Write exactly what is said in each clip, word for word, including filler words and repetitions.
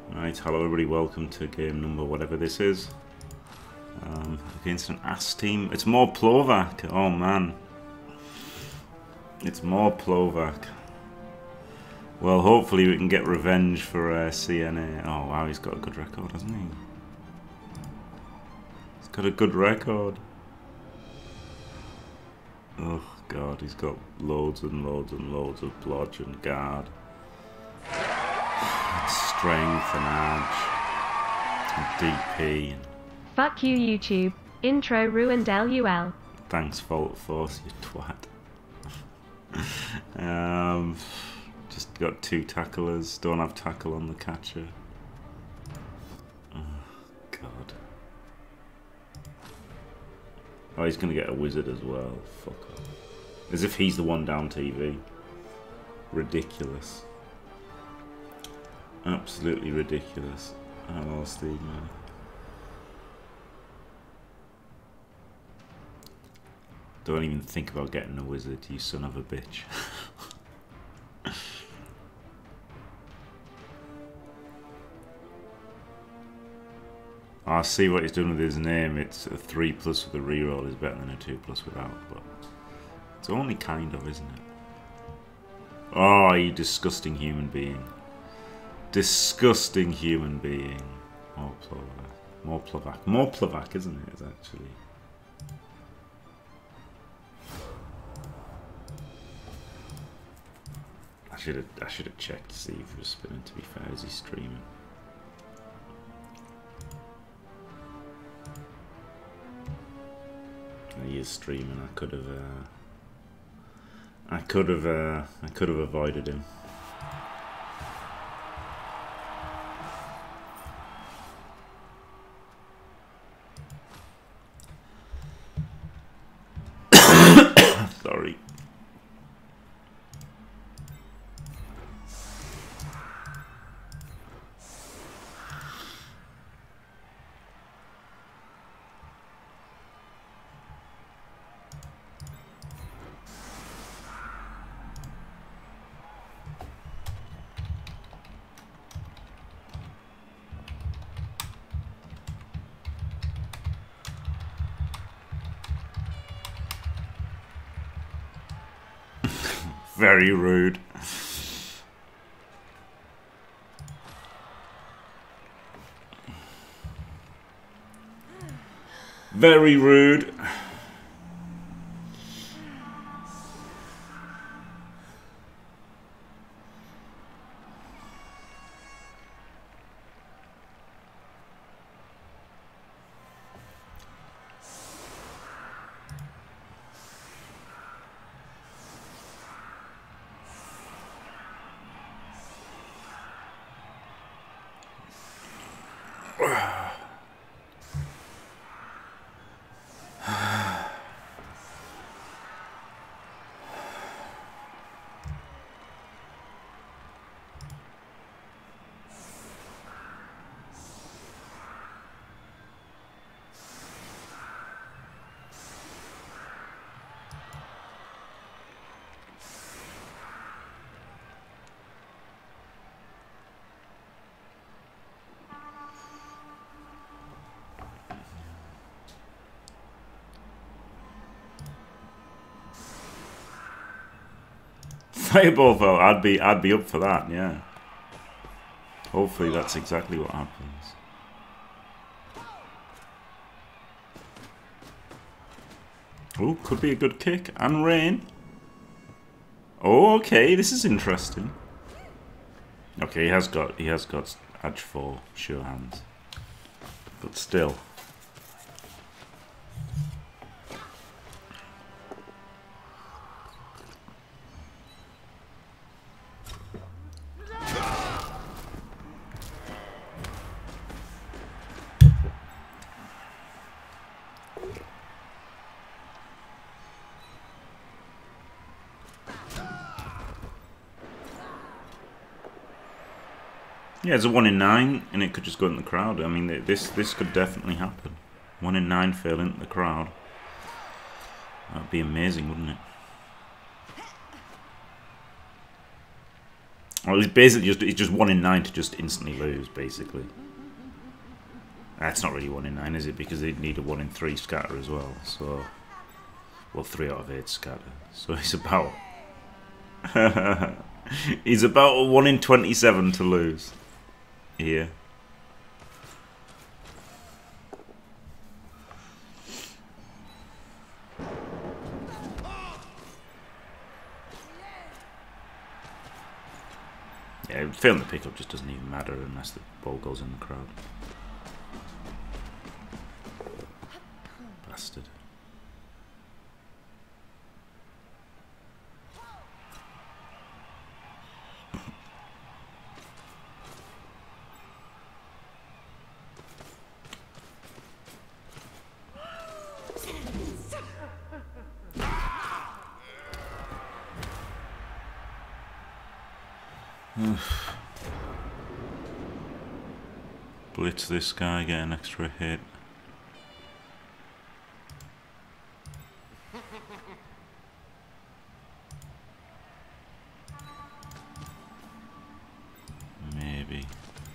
Right, hello everybody, welcome to game number whatever this is. Um, against an ass team. It's more Plovak, oh man. It's more Plovak. Well, hopefully we can get revenge for uh, C N A. Oh wow, he's got a good record, hasn't he? He's got a good record. Oh god, he's got loads and loads and loads of blodge and guard. Strength and edge. And D P. Fuck you, YouTube. Intro ruined L U L. Thanks, Fault Force, you twat. um, just got two tacklers. Don't have tackle on the catcher. Oh, God. Oh, he's going to get a wizard as well. Fuck off. As if he's the one down T V. Ridiculous. Absolutely ridiculous. I lost the... Uh, Don't even think about getting a wizard, you son of a bitch. I see what he's done with his name. It's a three plus with a reroll is better than a two plus without, but it's only kind of, isn't it? Oh, you disgusting human being. Disgusting human being. More Plovak. More Plovak. More Plovak, isn't it? It's actually. I should have I should have checked to see if he was spinning, to be fair. Is he streaming? He is streaming. I could have uh, I could have uh, I could have avoided him. Sorry. Very rude. Very rude. Fireball though, I'd be I'd be up for that, yeah. Hopefully that's exactly what happens. Oh, could be a good kick. And rain. Oh, okay, this is interesting. Okay, he has got he has got edge for sure hands. But still. Yeah, it's a one in nine, and it could just go in the crowd. I mean, this this could definitely happen. One in nine fail into the crowd. That'd be amazing, wouldn't it? Well, it's basically just it's just one in nine to just instantly lose, basically. That's not really one in nine, is it? Because they'd need a one in three scatter as well. So, well, three out of eight scatter. So it's about he's about a one in twenty-seven to lose here. Yeah, failing the pickup just doesn't even matter unless the ball goes in the crowd. Bastard. Blitz this guy, get an extra hit. Maybe.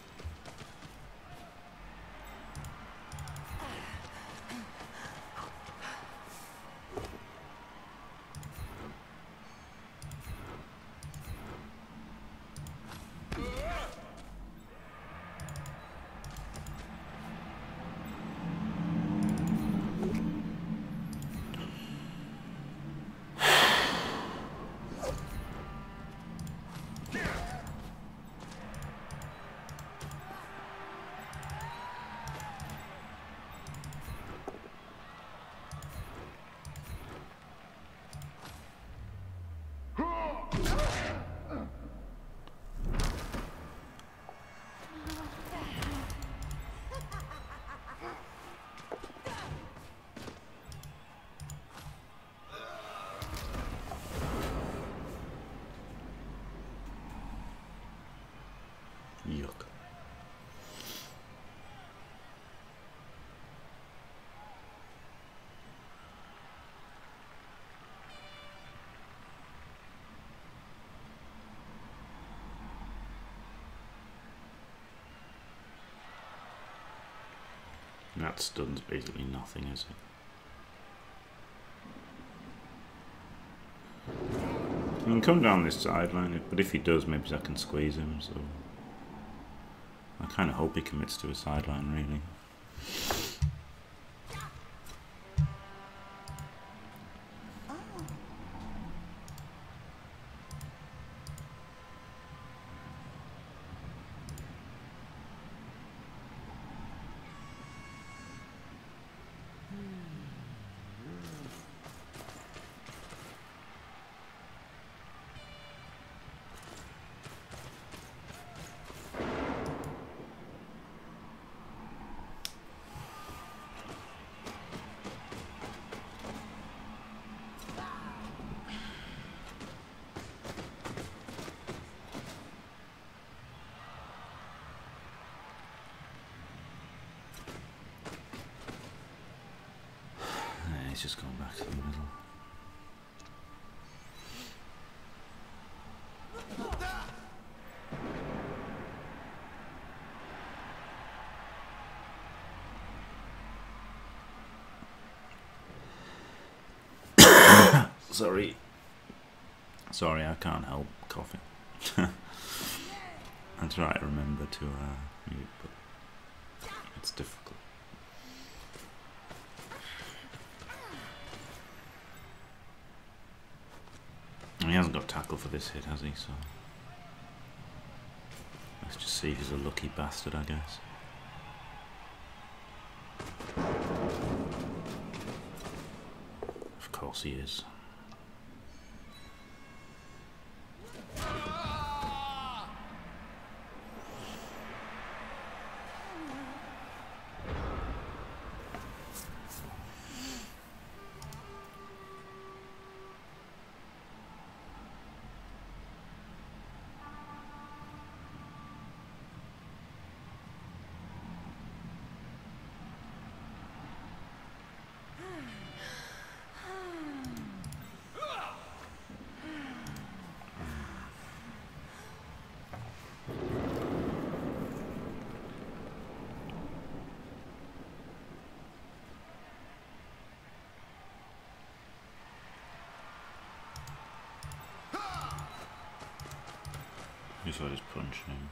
Yuck. That stun's basically nothing, is it? He can come down this sideline, but if he does, maybe I can squeeze him, so... I kind of hope he commits to a sideline, really. He's just going back to the middle. Sorry. Sorry, I can't help coughing. I try to remember to uh, mute, but it's difficult. He hasn't got tackle for this hit, has he? So let's just see if he's a lucky bastard, I guess. Of course he is. If I just punch him.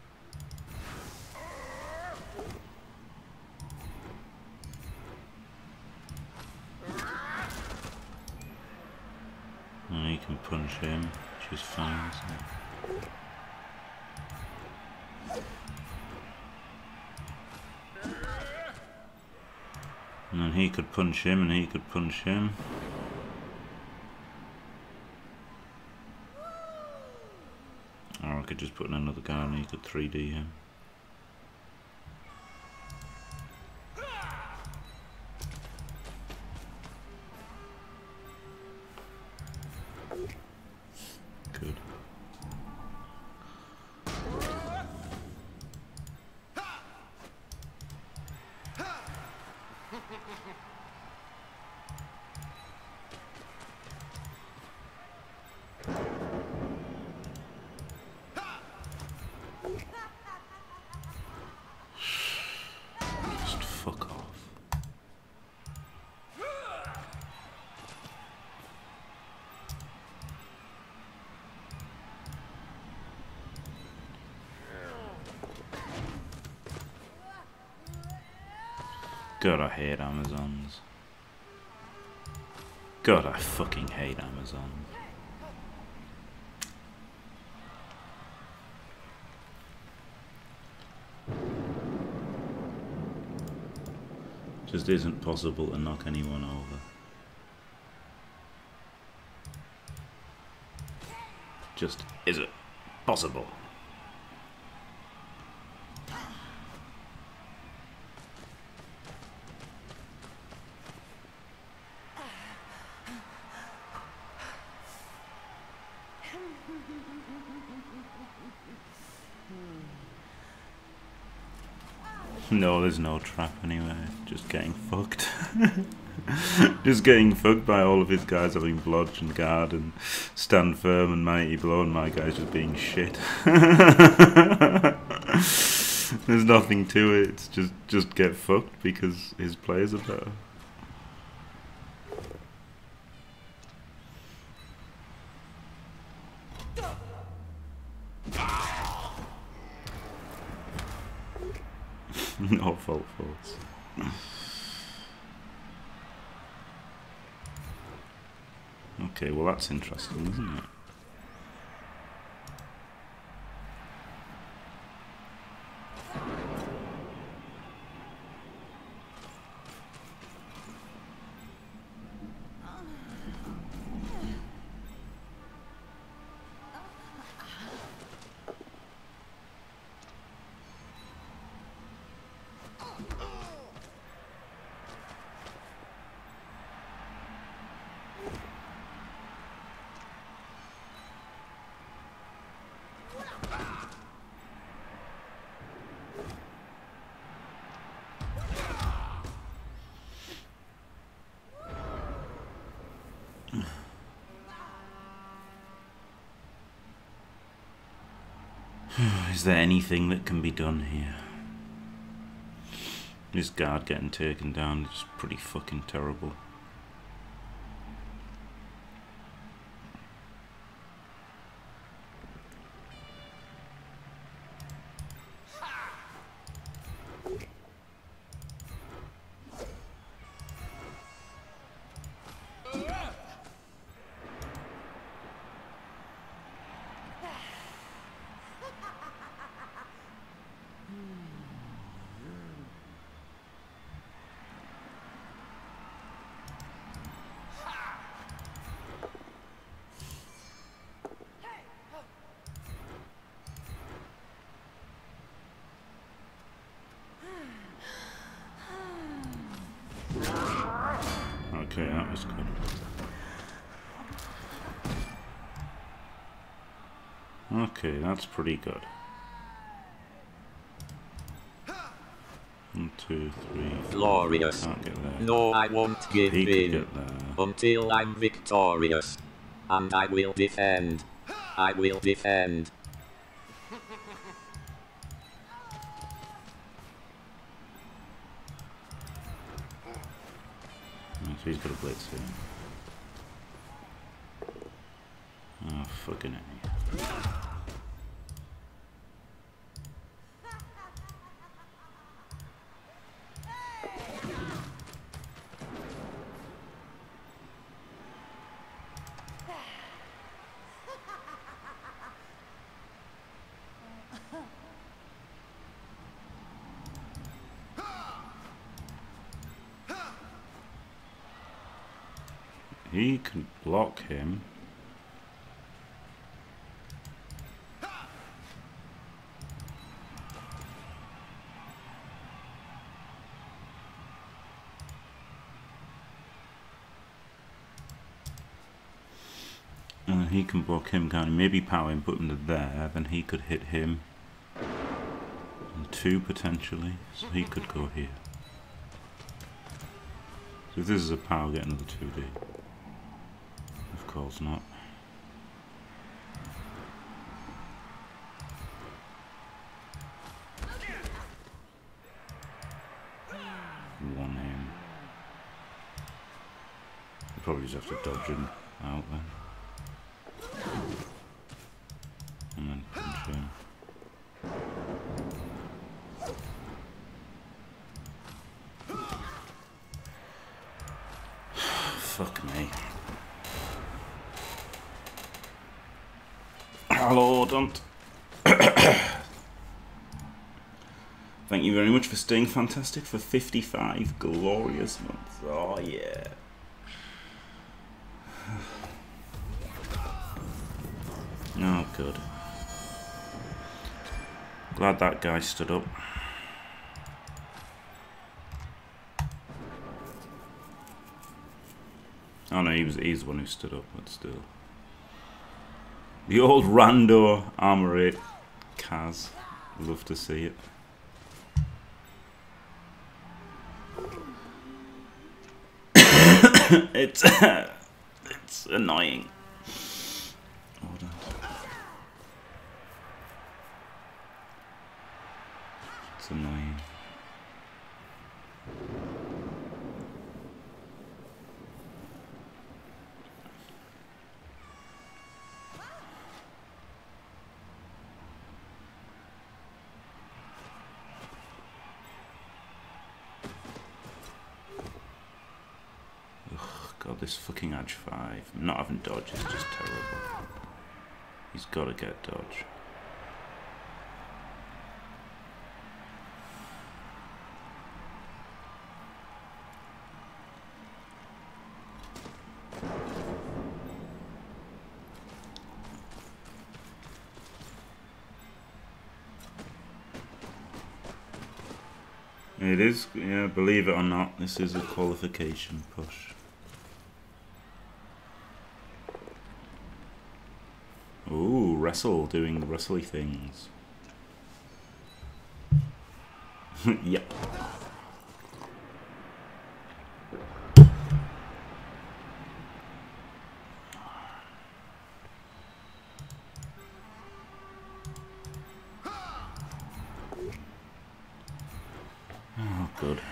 And he can punch him, which is fine, isn't it? And then he could punch him, and he could punch him. Or I could just put in another guy and he could three D him. Good. Just fuck off. God, I hate Amazons. God, I fucking hate Amazons. Just isn't possible to knock anyone over. Just isn't possible. No, there's no trap anyway. Just getting fucked. Just getting fucked by all of his guys having blodge and guard and stand firm and mighty blow, and my guys just being shit. There's nothing to it. It's just just get fucked because his players are better. No fault faults. Okay, well that's interesting, isn't it? Is there anything that can be done here? This guard getting taken down is pretty fucking terrible. Okay, that was good. Okay, that's pretty good. One, two, three, four. Glorious. Can't get there. No, I won't give He could in get there. until I'm victorious. And I will defend. I will defend. So he's got a blitz here. Oh, fucking A. He can block him. And he can block him, can't he? Maybe power him, put him to there, then he could hit him. And two potentially, so he could go here. So if this is a power, get another two D. Of course not. One aim. You probably just have to dodge him out then. And then punch him. Fuck me. Hello, don't. Thank you very much for staying fantastic for fifty-five glorious months. Oh yeah. Oh good. Glad that guy stood up. Oh no, he was he's the one who stood up, but still. The old rando armor eight Kaz. Love to see it. it's it's annoying. Hold on. It's annoying. God, this fucking edge five. Not having dodge is just terrible. He's got to get dodge. It is, yeah, believe it or not, this is a qualification push. Ooh, wrestle, doing the wrestly things. Yep. Oh, good.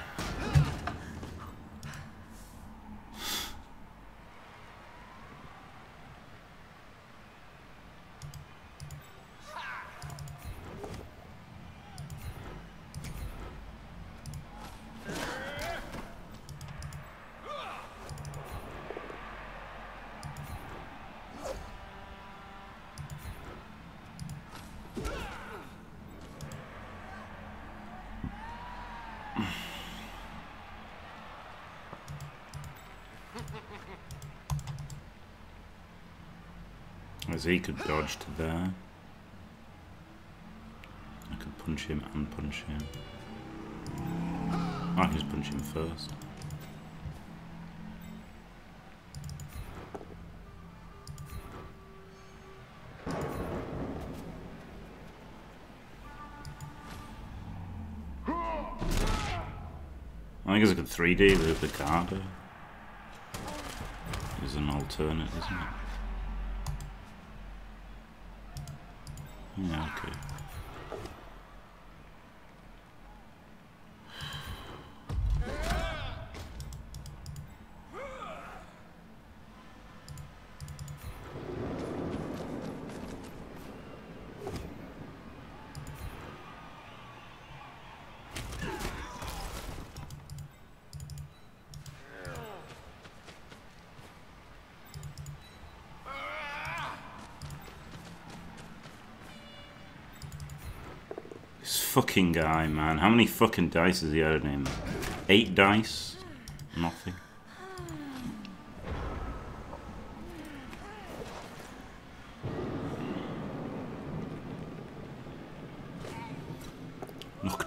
As he could dodge to there. I could punch him and punch him. I can just punch him first. I guess I could three D with the Dakka. Is an alternate, isn't it? Yeah, okay. Fucking guy, man. How many fucking dice has he had in him? Eight dice? Nothing.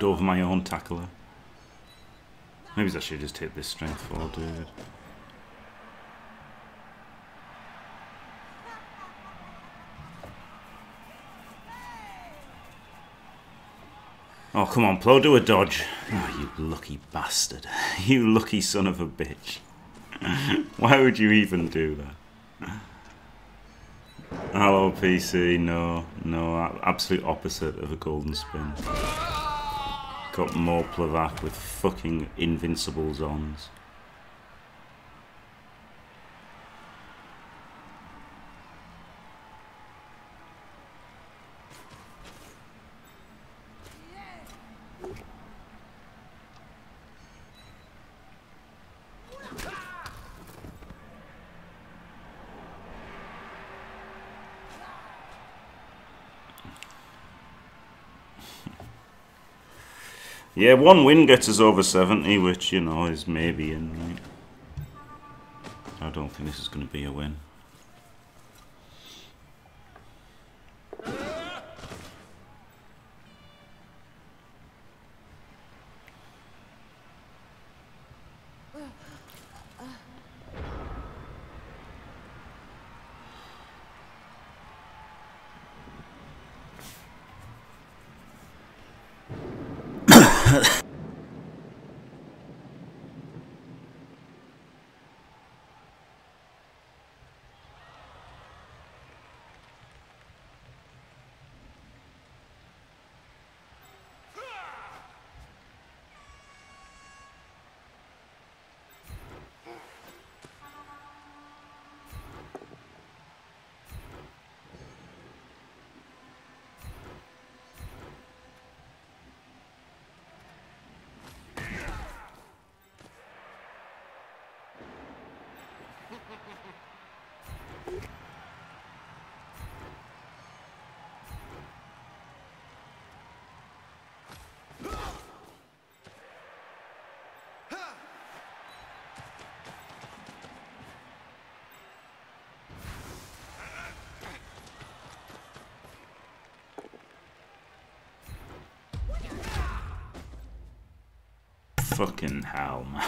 tripped over my own tackler. Maybe I should just hit this strength four dude. Oh, come on, Plo, do a dodge. Oh, you lucky bastard. You lucky son of a bitch. Why would you even do that? Hello, P C. No, no, absolute opposite of a golden spin. Got more Plavac with fucking invincible zones. Yeah, one win gets us over seventy, which, you know, is maybe in, right? I don't think this is going to be a win. Fucking hell, man.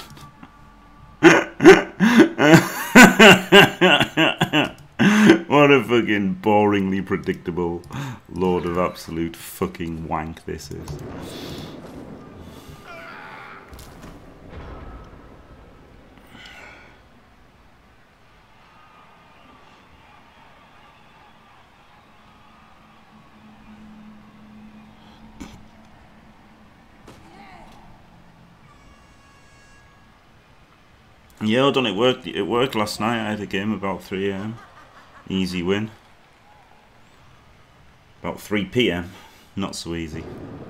What a fucking boringly predictable load of absolute fucking wank this is. Yeah, hold on, it worked. It worked last night. I had a game about three A M Easy win. About three P M Not so easy.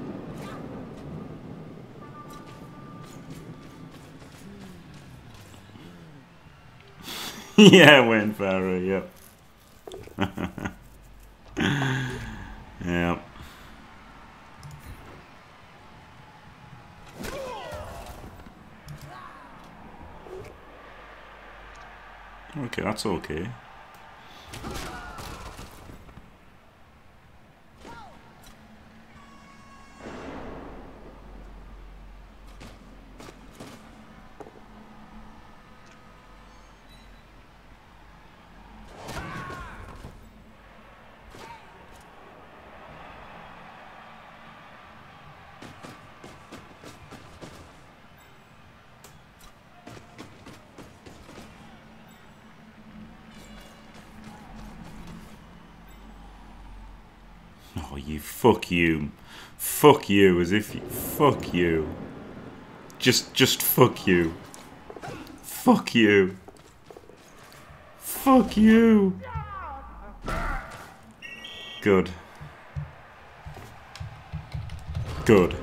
Yeah, Wayne Farrow, yep. Yep. Okay, that's okay. Oh, you fuck you. Fuck you, as if you... Fuck you. Just, just fuck you. Fuck you. Fuck you. Good. Good.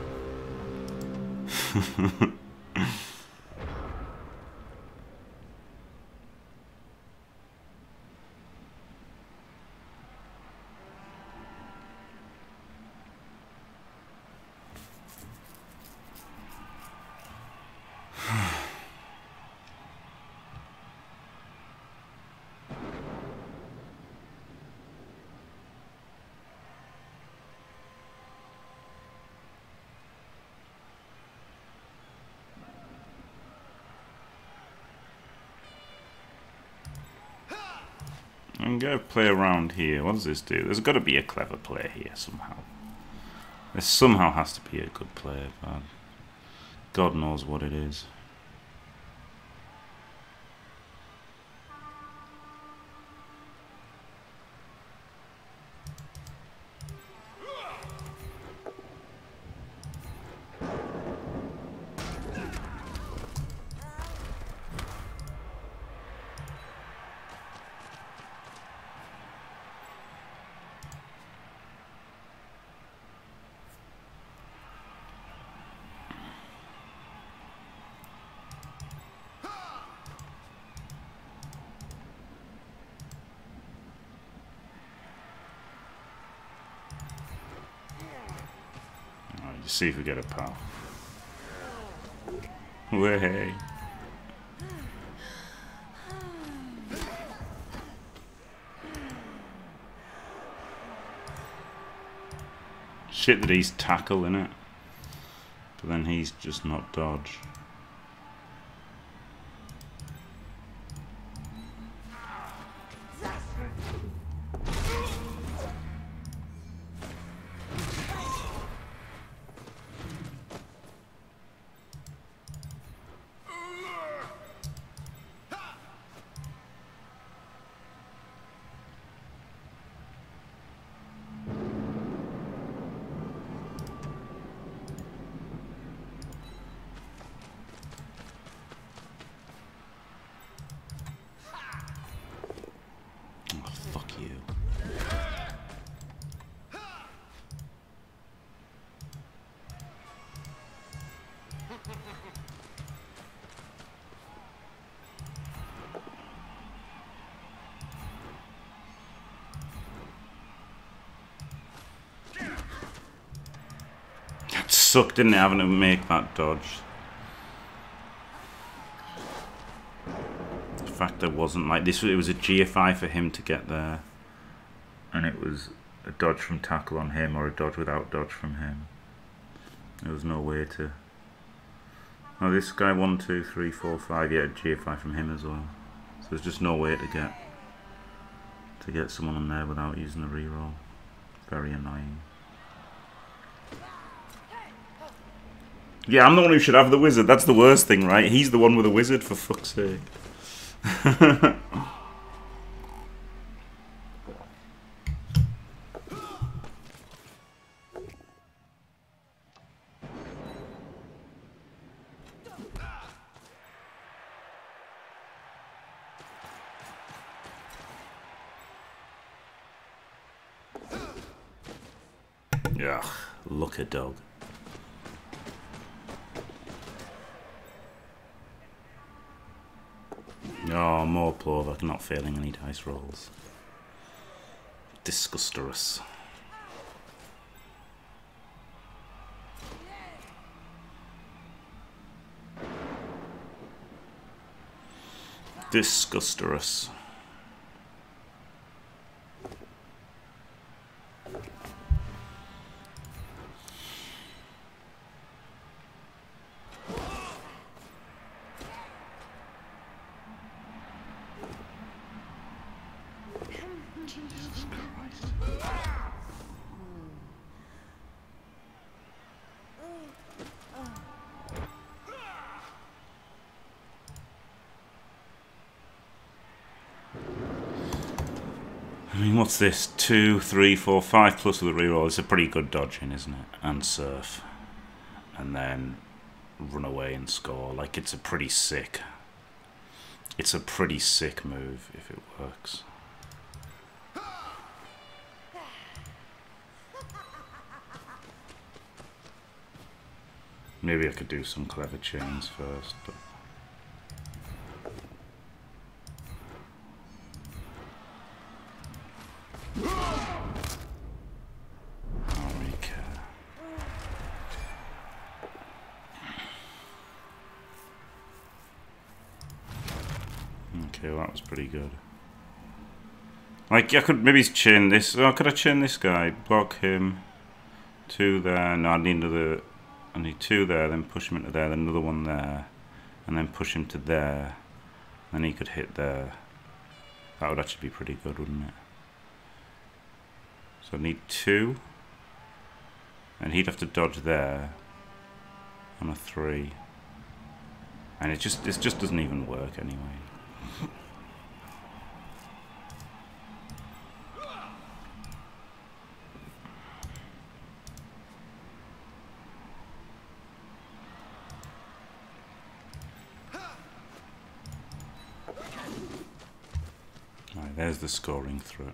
go play around here. What does this do? There's got to be a clever play here somehow. There somehow has to be a good play, but God knows what it is. See if we get a pal. Way. Shit that he's tackle in it, but then he's just not dodge. Sucked, didn't it, having to make that dodge. The fact there wasn't like this, it was a G F I for him to get there, and it was a dodge from tackle on him or a dodge without dodge from him. There was no way to. Oh, this guy one, two, three, four, five. Yeah, G F I from him as well. So there's just no way to get to get someone on there without using the reroll. Very annoying. Yeah, I'm the one who should have the wizard. That's the worst thing, right? He's the one with a wizard, for fuck's sake. Ugh, look a dog. Oh, more plover, not failing any dice rolls. Disgusterous. Disgusterous. I mean, what's this? Two, three, four, five plus with a reroll. It's a pretty good dodging, isn't it? And surf. And then run away and score. Like, it's a pretty sick... It's a pretty sick move if it works. Maybe I could do some clever chains first, but... Okay, well, that was pretty good. Like, I could maybe chain this. Oh, could I chain this guy? Block him. Two there. No, I need another. I need two there, then push him into there, then another one there. And then push him to there. Then he could hit there. That would actually be pretty good, wouldn't it? So I need two. And he'd have to dodge there on a three. And it just this just doesn't even work anyway. Right, there's the scoring threat.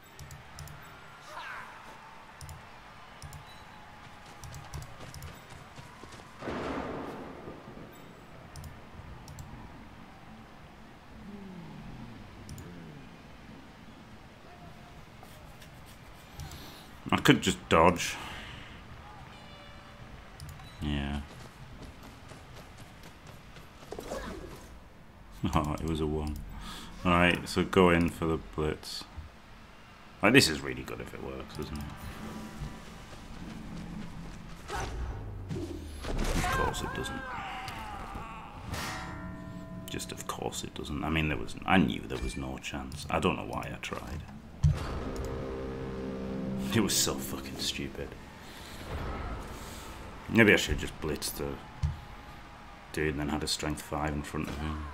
I could just dodge. Yeah. Oh, it was a one. Alright, so go in for the blitz. Like, this is really good if it works, isn't it? Of course it doesn't. Just of course it doesn't. I mean, there was. I knew there was no chance. I don't know why I tried. It was so fucking stupid. Maybe I should have just blitzed the dude and then had a strength five in front of him.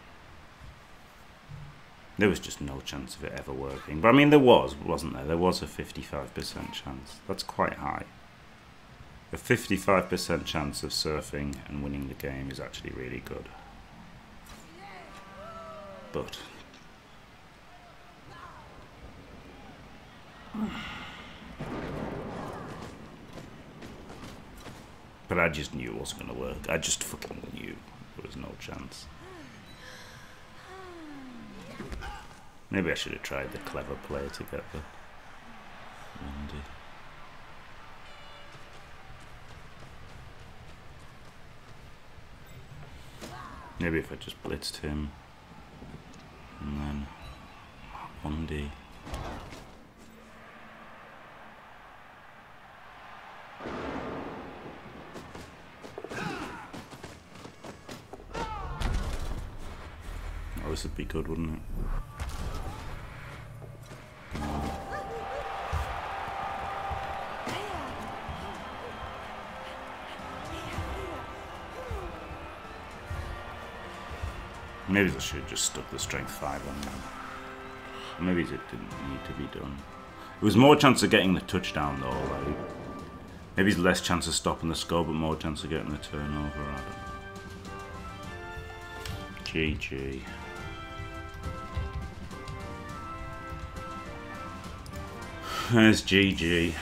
There was just no chance of it ever working. But I mean, there was, wasn't there? There was a fifty-five percent chance. That's quite high. A fifty-five percent chance of surfing and winning the game is actually really good. But... But I just knew it wasn't going to work. I just fucking knew there was no chance. Maybe I should have tried the clever play to get the Wendy. Maybe if I just blitzed him and then Wendy. This would be good, wouldn't it? Maybe I should have just stuck the strength five on them. Maybe it didn't need to be done. It was more chance of getting the touchdown though, like maybe less chance of stopping the score, but more chance of getting the turnover. I don't know. G G. There's G G.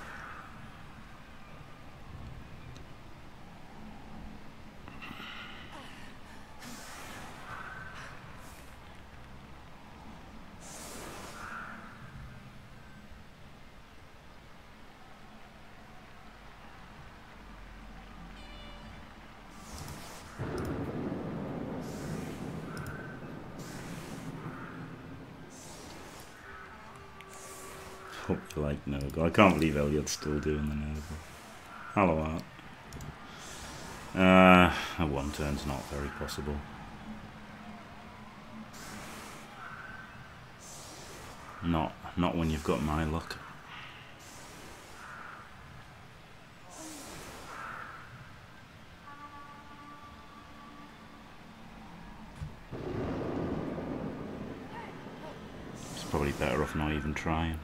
Hope you like Nurgle. I can't believe Elliot's still doing the Nurgle. Hello, Art. Uh, a one turn's not very possible. Not, not when you've got my luck. It's probably better off not even trying.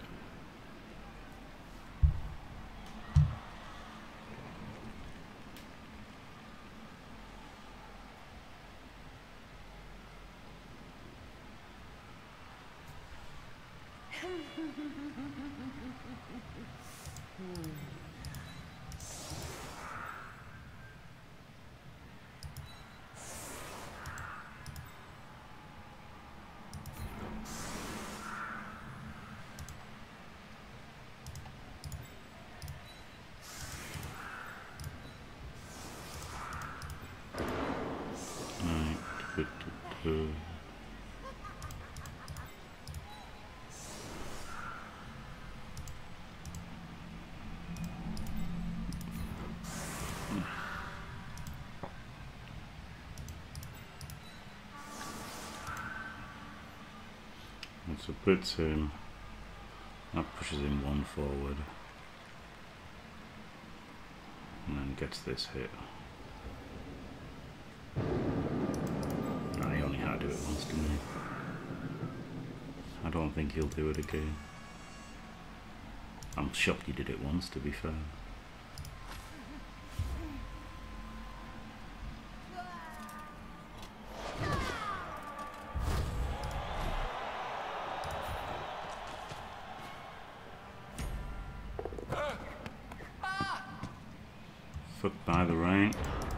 So puts him. That pushes him one forward. And then gets this hit. No, he only had to do it once, didn't he? I don't think he'll do it again. I'm shocked he did it once, to be fair. Fucked by the rain.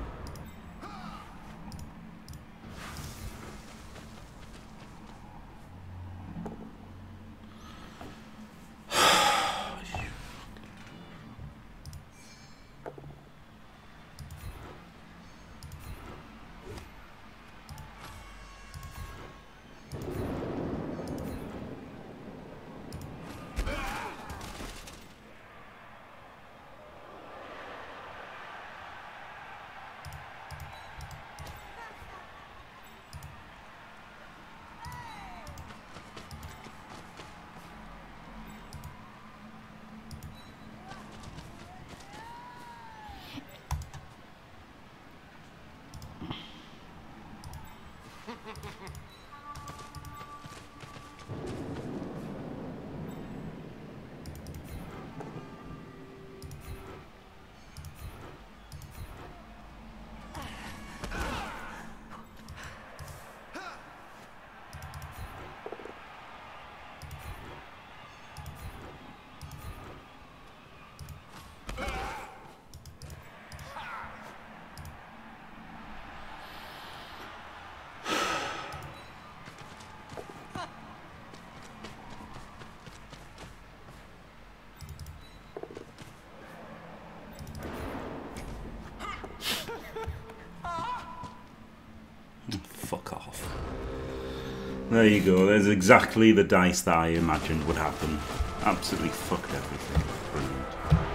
Fuck off. There you go, there's exactly the dice that I imagined would happen. Absolutely fucked everything. Brilliant.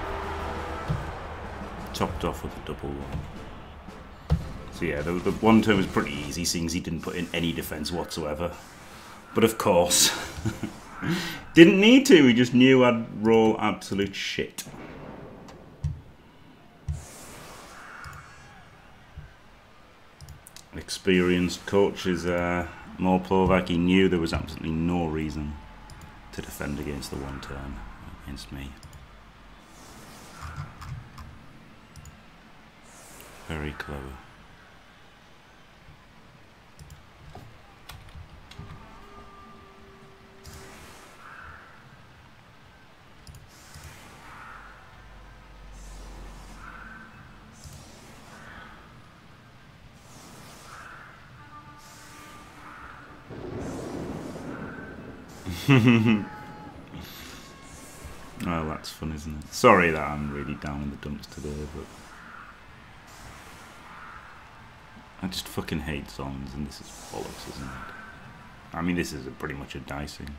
Topped off with a double one. So yeah, the, the one turn was pretty easy, seeing as he didn't put in any defense whatsoever. But of course, didn't need to, he just knew I'd roll absolute shit. Experienced coach is uh, Morplovak. He knew there was absolutely no reason to defend against the one turn against me. Very clever. Oh, that's fun, isn't it? Sorry that I'm really down in the dumps today, but I just fucking hate zones, and this is bollocks, isn't it? I mean, this is a pretty much a dicing.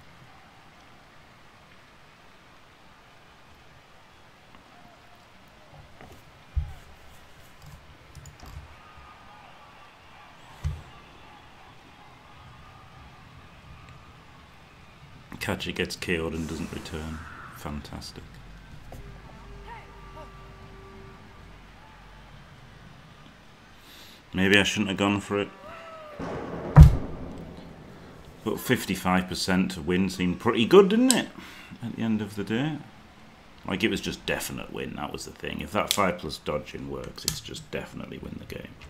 Catcher gets K O'd and doesn't return. Fantastic. Maybe I shouldn't have gone for it. But fifty-five percent to win seemed pretty good, didn't it? At the end of the day. Like, it was just definite win, that was the thing. If that five plus dodging works, it's just definitely win the game.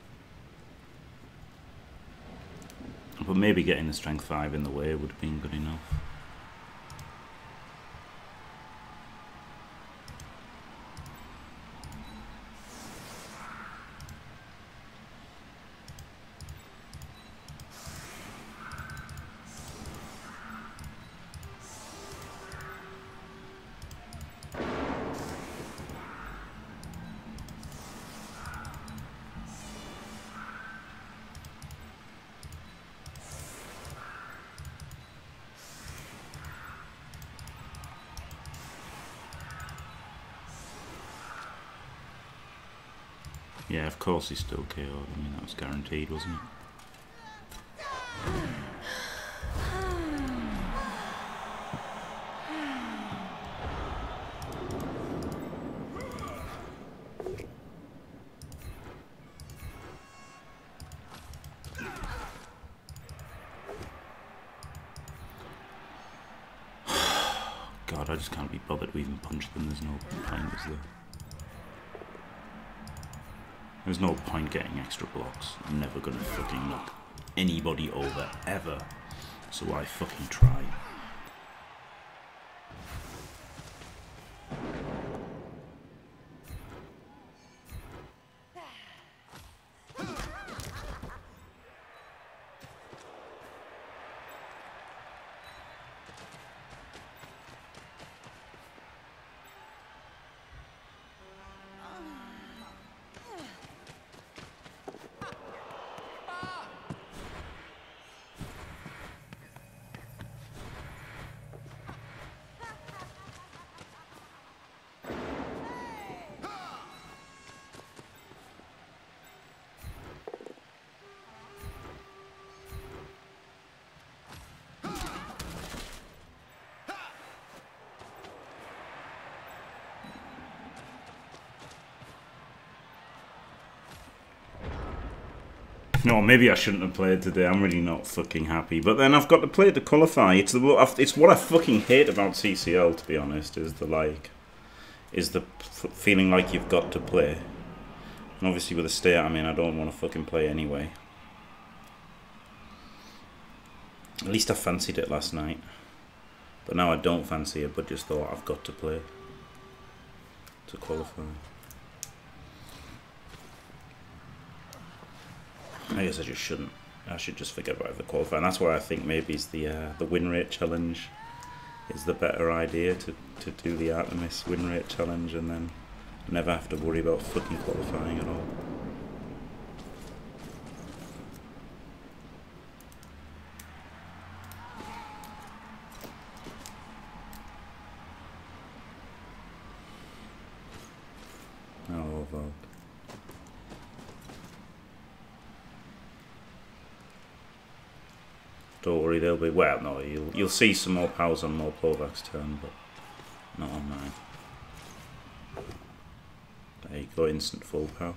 But maybe getting the strength five in the way would have been good enough. Yeah, of course he's still K O'd. I mean, that was guaranteed, wasn't it? just can't be bothered to even punch them. There's no point, is there? There's no point getting extra blocks. I'm never gonna fucking knock anybody over, ever. So why fucking try? No, maybe I shouldn't have played today. I'm really not fucking happy. But then I've got to play to qualify. It's the it's what I fucking hate about C C L, to be honest. Is the like, is the feeling like you've got to play. And obviously with the state I'm in, I don't want to fucking play anyway. At least I fancied it last night. But now I don't fancy it, but just thought I've got to play to qualify. I guess I just shouldn't. I should just forget about the qualifying. And that's why I think maybe it's the uh, the win rate challenge is the better idea, to, to do the Artemis win rate challenge and then never have to worry about fucking qualifying at all. Oh, Vogue. Don't worry, they'll be... Well, no, you'll, you'll see some more powers on more Plovak's turn, but not on mine. There you go, instant full power.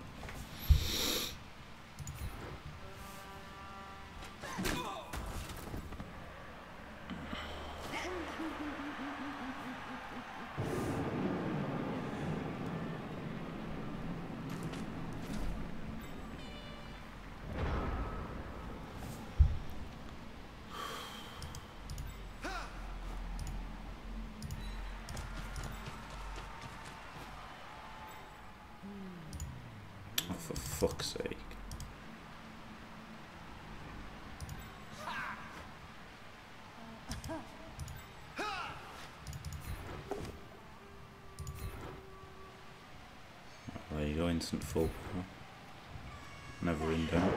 For fuck's sake. There you go, instant full power. Never in doubt.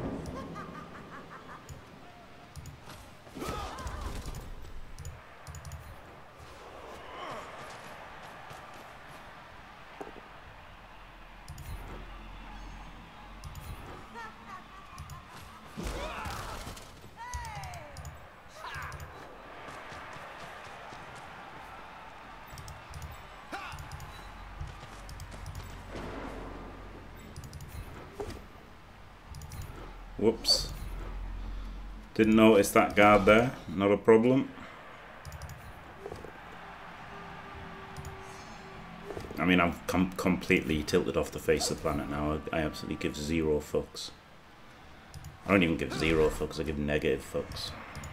Whoops. Didn't notice that guard there. Not a problem. I mean, I'm com completely tilted off the face of the planet now. I, I absolutely give zero fucks. I don't even give zero fucks, I give negative fucks.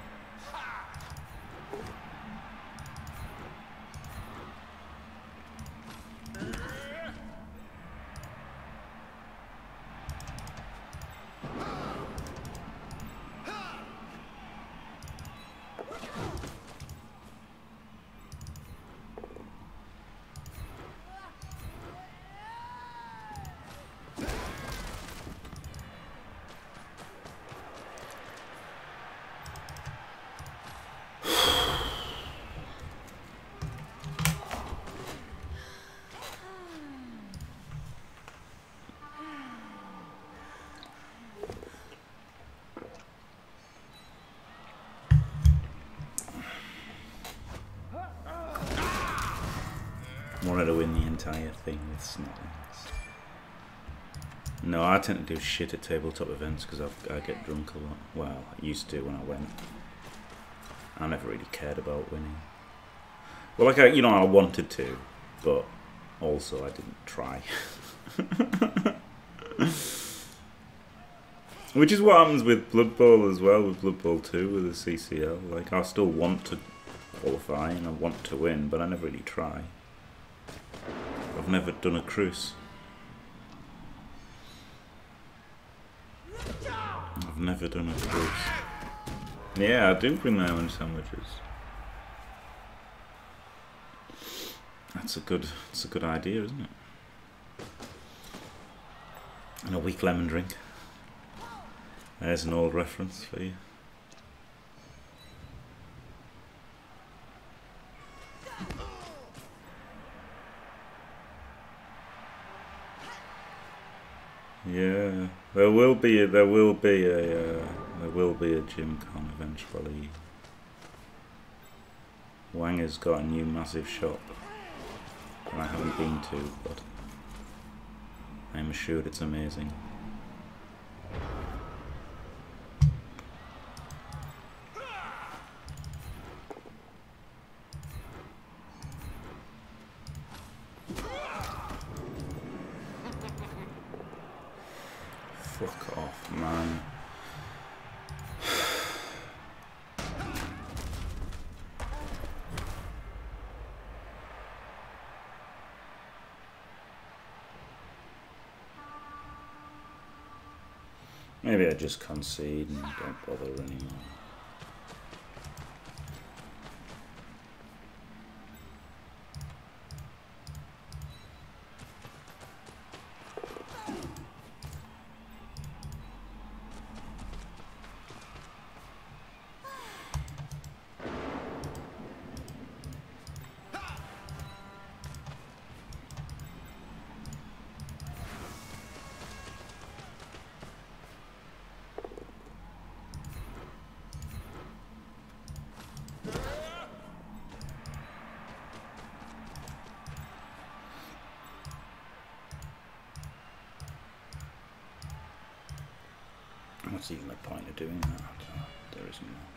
Wanted to win the entire thing with Snotlings. No, I tend to do shit at tabletop events because I get drunk a lot. Well, I used to when I went. I never really cared about winning. Well, like I, you know, I wanted to, but also I didn't try. Which is what happens with Blood Bowl as well, with Blood Bowl two, with the C C L. Like, I still want to qualify and I want to win, but I never really try. I've never done a cruise. I've never done a cruise. Yeah, I do bring my own sandwiches. That's a good, that's a good idea, isn't it? And a weak lemon drink. There's an old reference for you. Yeah, there will be a, there will be a uh, there will be a Gym Con eventually. Wanger's got a new massive shop, and I haven't been to, but I'm assured it's amazing. Fuck off, man. Maybe I just concede and don't bother anymore. What's even the point of doing that? There isn't one.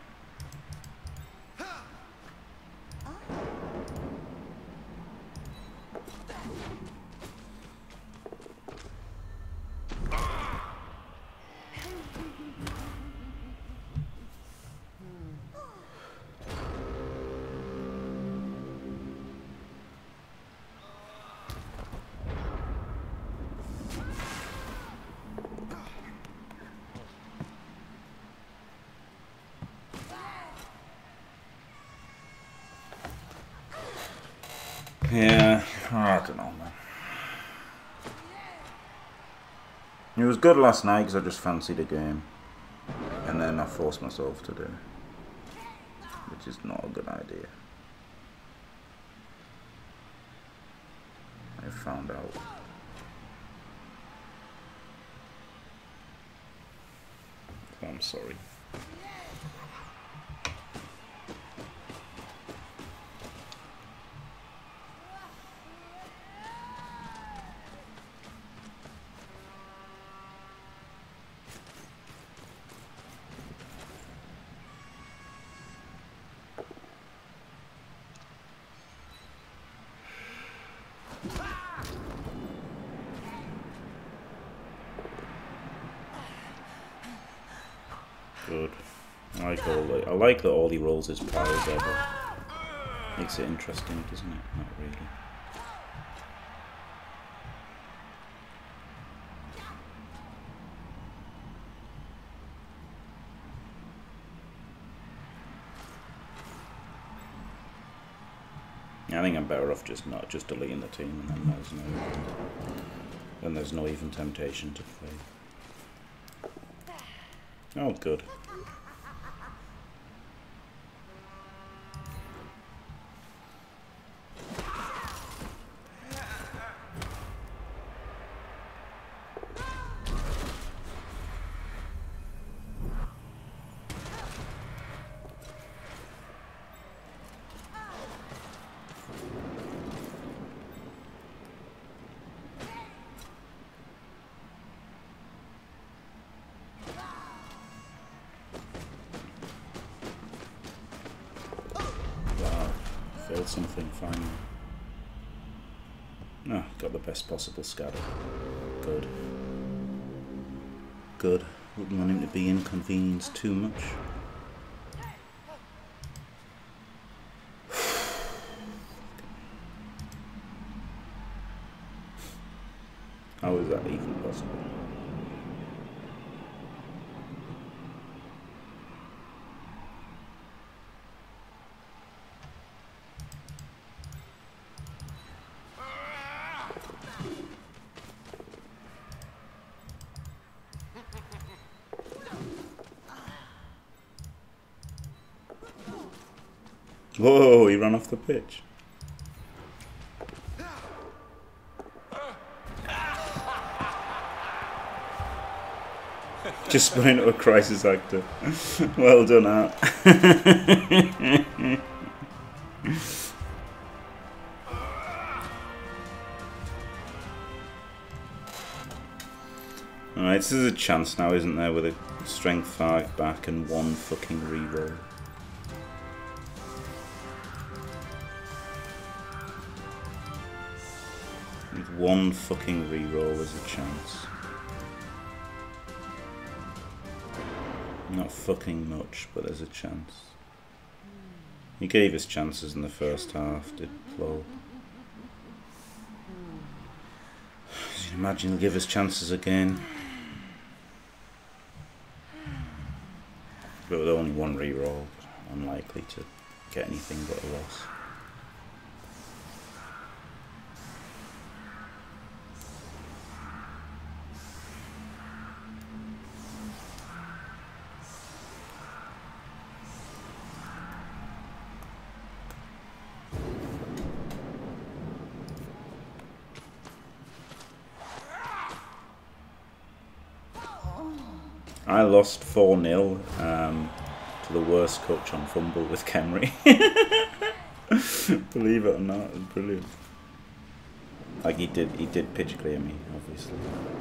Yeah, I don't know, man. It was good last night because I just fancied a game, and then I forced myself to do it, which is not a good idea. I found out. I'm sorry. Good. I like all the, I like that all he rolls his powers ever. Makes it interesting, doesn't it? Not really. I think I'm better off just not just deleting the team, and then there's no then there's no even temptation to play. Oh, good. something finally. Oh, got the best possible scatter. Good. Good. Wouldn't want him to be inconvenienced too much. How is that even possible? Whoa, he ran off the pitch. Just spun into a crisis actor. Well done, Art. Alright, this is a chance now, isn't there, with a strength five back and one fucking reroll. With one fucking reroll there's a chance. Not fucking much, but there's a chance. He gave us chances in the first half, did Flo. Can you imagine he'll give us chances again? But with only one reroll, unlikely to get anything but a loss. I lost four nil um, to the worst coach on Fumble with Kemry. Believe it or not, it was brilliant. Like he did, he did pitch clear me, obviously.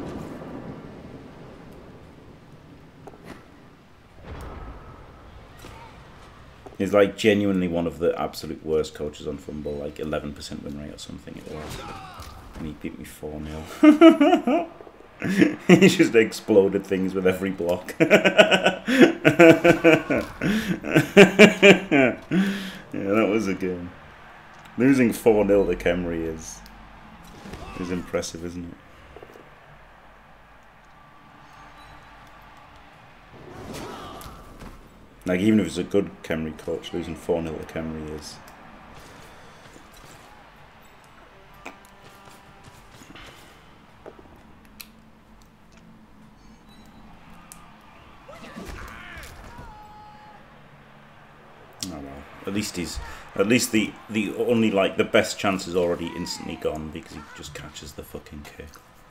He's like genuinely one of the absolute worst coaches on Fumble, like eleven percent win rate or something it was. And he beat me four nil. He just exploded things with every block. Yeah, that was a game. Losing four nil to Kemry is is impressive, isn't it? Like, even if it's a good Kemry coach, losing four nil to Kemry is... Oh well. At least he's... At least the, the only, like, the best chance is already instantly gone because he just catches the fucking kick.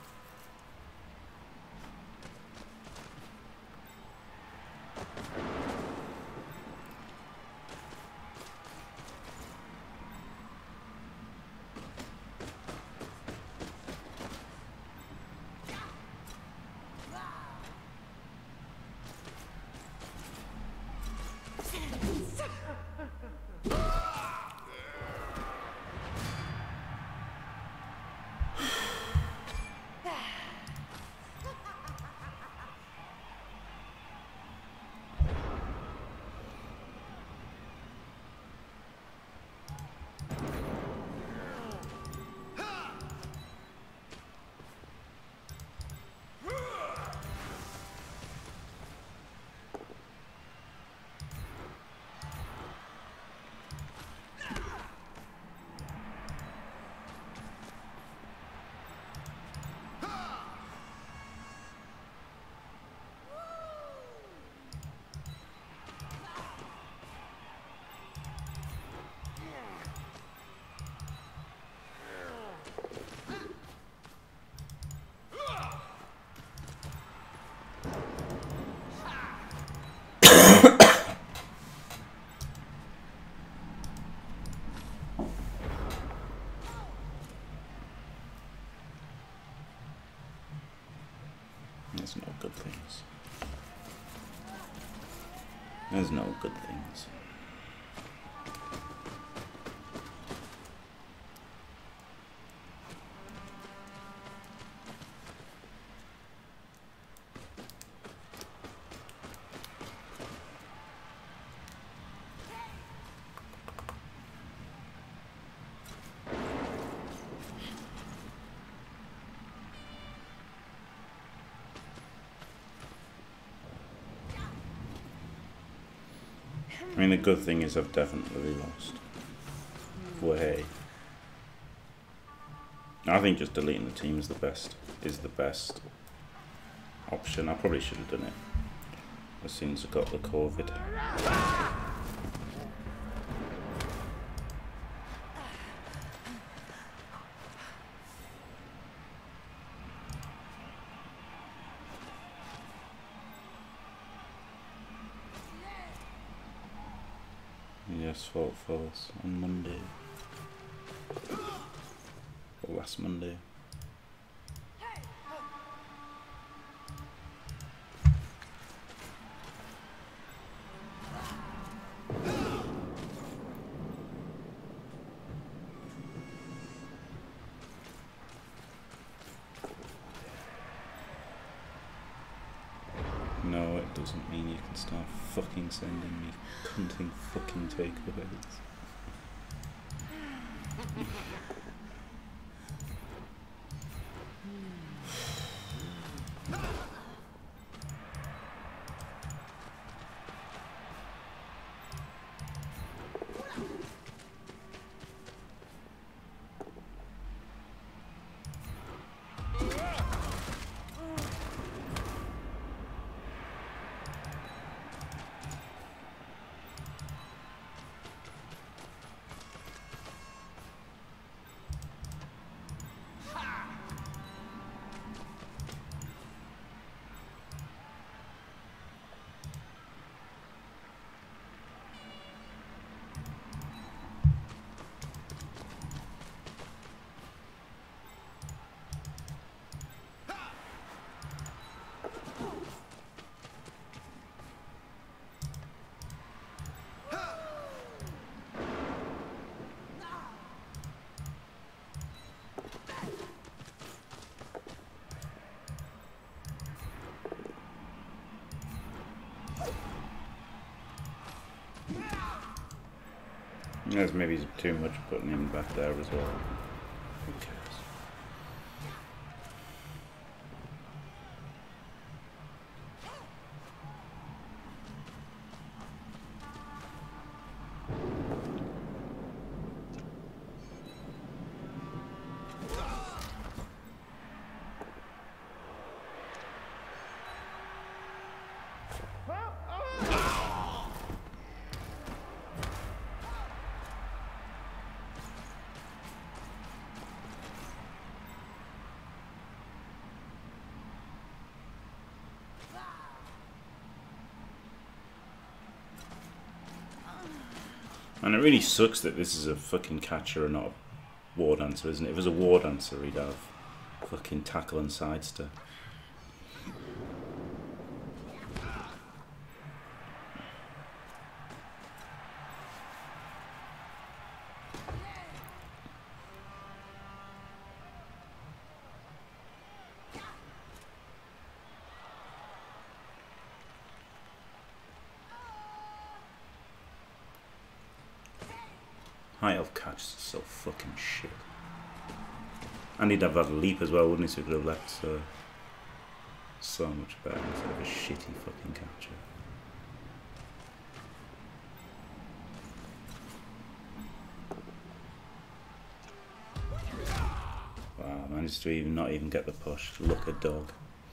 There's no good things. There's no good things. I mean, the good thing is I've definitely lost. Way. I think just deleting the team is the best. Is the best option. I probably should have done it as soon as I got the COVID. Yes, fault false on Monday. Or last Monday. No, it doesn't mean you can start fucking sending me cunting fucking takeaways. There's maybe too much putting him back there as well. Who cares? And it really sucks that this is a fucking catcher and not a war dancer, isn't it? If it was a war dancer, he'd have fucking tackle and sidestep. High elf catch is so fucking shit. And he'd have had a leap as well, wouldn't he? So he could have left so, so much better instead of a shitty fucking catcher. Wow, managed to even not even get the push. Look a dog.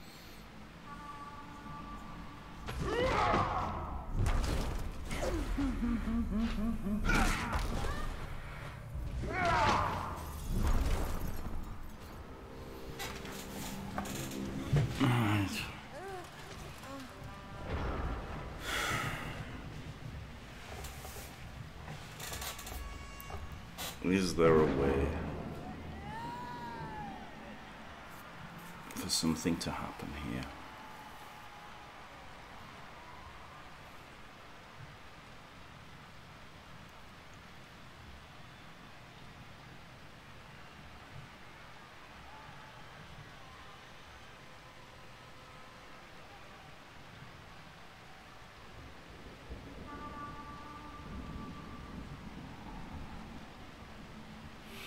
Is there a way for something to happen here?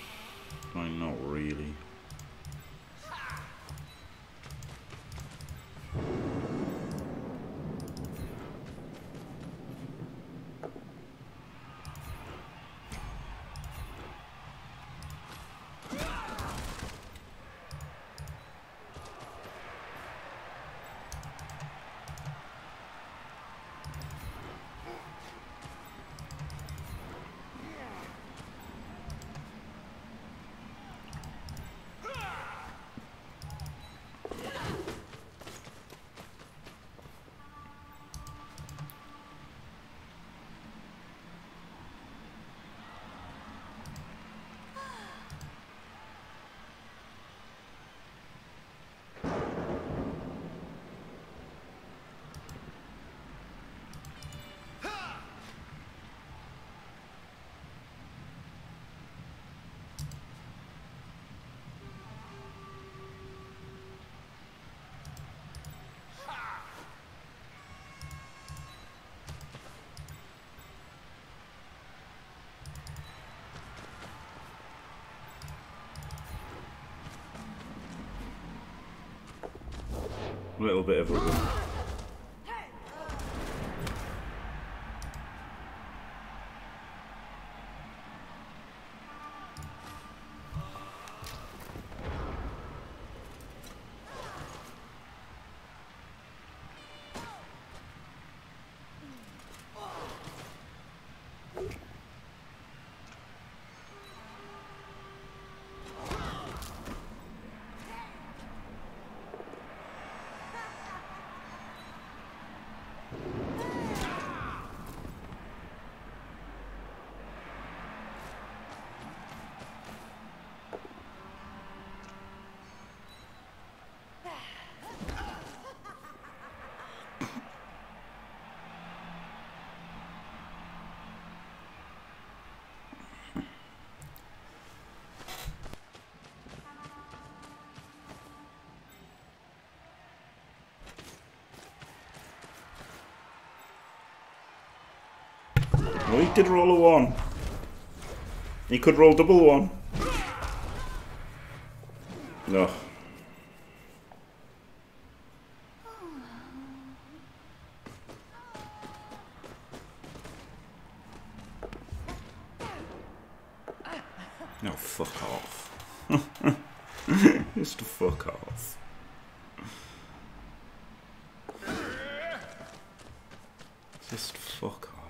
I mean, not really. A little bit of a run. Well, he did roll a one. He could roll double one. No. No, fuck off. Just fuck off. Just fuck off.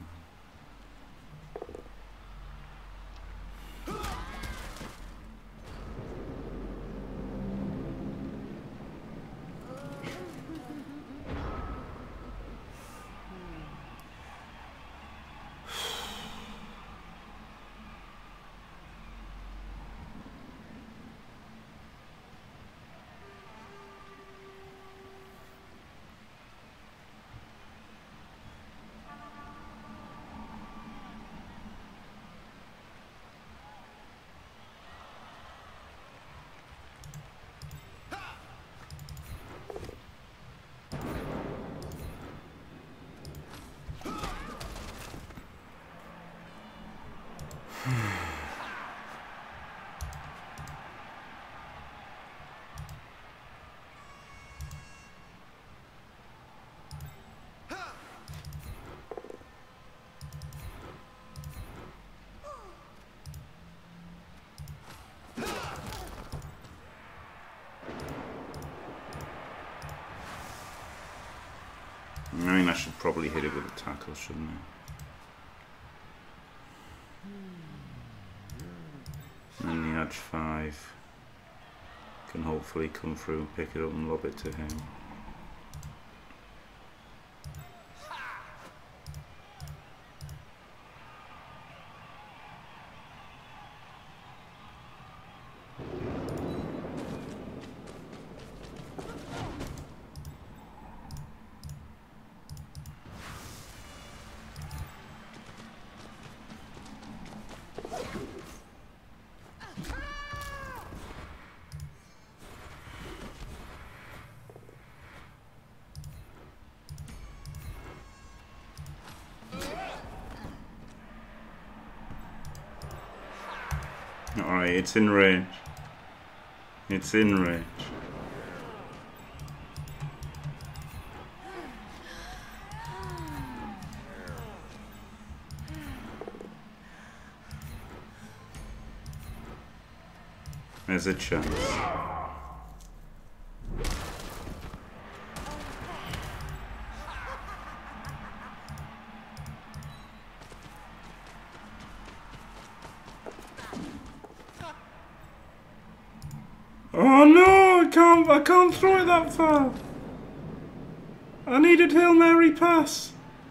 I mean, I should probably hit it with a tackle, shouldn't I? And the edge five can hopefully come through and pick it up and lob it to him. Alright, it's in range. It's in range. There's a chance. Oh no, I can't, I can't throw it that far. I needed Hail Mary pass.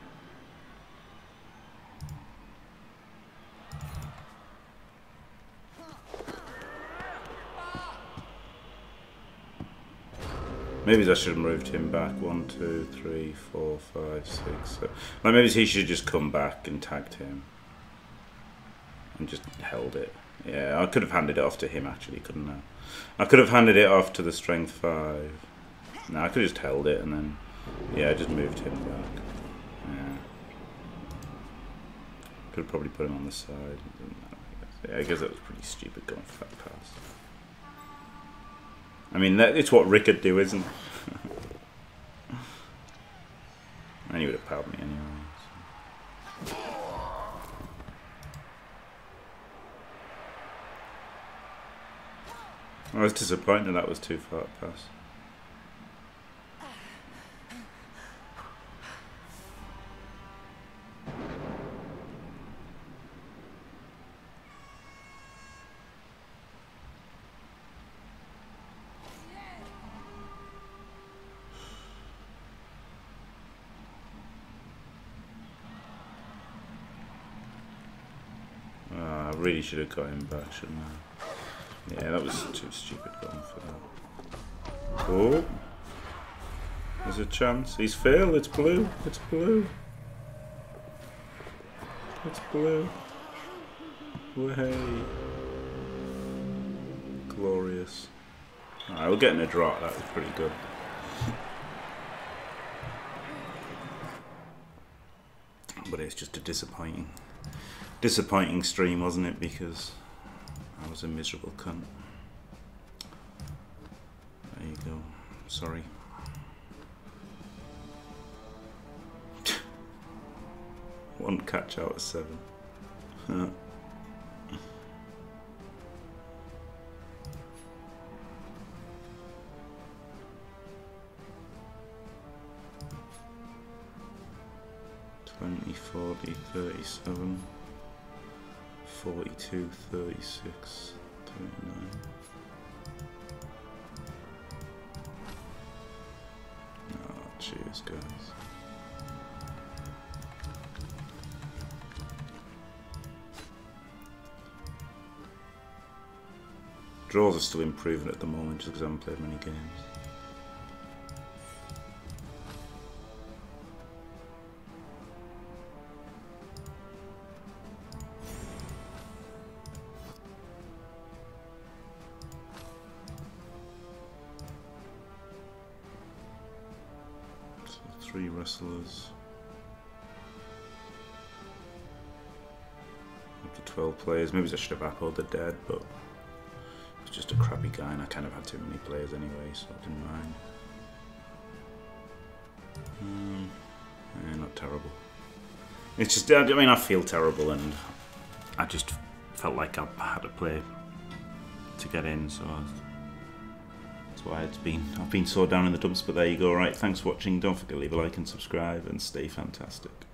Maybe I should have moved him back. One, two, three, four, five, six, seven. Like maybe he should just come back and tagged him. And just held it. Yeah, I could have handed it off to him actually, couldn't I? I could have handed it off to the strength five. No, I could have just held it and then, yeah, I just moved him back. Yeah. Could have probably put him on the side. Yeah, I guess that was pretty stupid going for that pass. I mean, that, it's what Rick would do, isn't it? And he would have powered me anyway. So. I was disappointed that was too far to pass. I really should have got him back, shouldn't I? Yeah, that was too stupid going for that. Oh, there's a chance. He's failed. It's blue. It's blue. It's blue. Way. Glorious. Alright, we're getting a draw. That was pretty good. But it's just a disappointing, disappointing stream, wasn't it? Because I was a miserable cunt. There you go. Sorry. One catch out of seven. twenty, forty, thirty-seven, forty-two, thirty-six, thirty-nine. Oh, cheers, guys. Draws are still improving at the moment just because I haven't played many games. So three wrestlers. Up to twelve players. Maybe I should have appled the dead, but just a crappy guy and I kind of had too many players anyway, so I didn't mind. Mm, yeah, not terrible. It's just, I mean, I feel terrible and I just felt like I had to play to get in, so I, that's why it's been, I've been so down in the dumps, but there you go. Right, thanks for watching. Don't forget to leave a like and subscribe and stay fantastic.